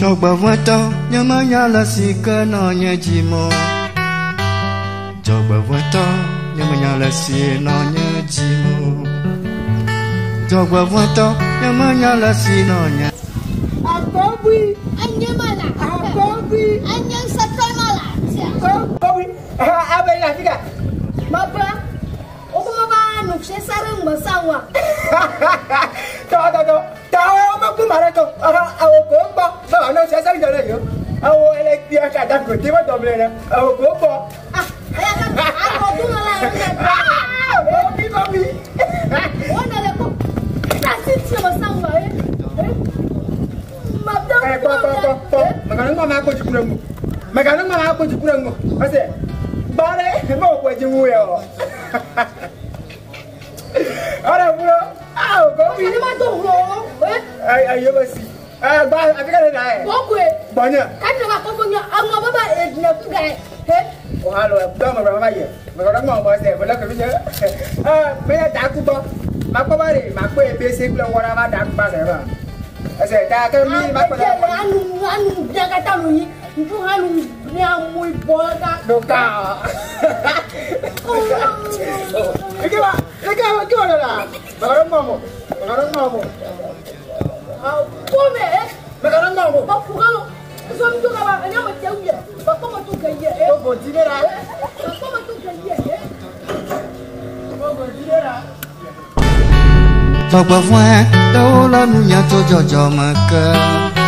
Coba buatau nyamanya la si kenanya jimo. Coba buatau nyamanya la si nonya jimo. Coba buatau nyamanya la si nonya. Akobi anya mala. Akobi anya satai mala. Akobi abela tiga. Mapa. Oku mama nukshe sarang masawa. Tahu aku marah tu. Aku kompa. Mana saya sarang jalan yo. Aku elektrik ada kunci macam mana? Aku kompa. Ayah kan aku tu malah. Kopi. Oh nak lepas. Nasi siapa masawa Mapa. Makanan mama aku jepurangmu. Makanan mama aku jepurangmu. Masih. Bare mau aku jemu ya. Orang bro, kopi. Ada mana tu lo? Ayo masih. Apa kan ada? Kau Banyak. kan nak kau punya angah apa? Nak tu gay. Oh halo, dah berapa ya? Makanan mau masih. Boleh kerja. Mana tak aku bah. Mak bare, mak basic pulang orang ada aku bare bah. Asal tak kan ni mak pada. Anu jangan tahu ni. Itu anu yang mui bola. Doka. Lagi mana lah? Makanan mau. Come? Makanan mau. Bapak kalau suami tu kawan, ni apa jauh je. Bapak macam kaya. Oh bonci merah. Bapak macam kaya. Oh bonci merah. Coba buat tau lalunya tu jojo makan.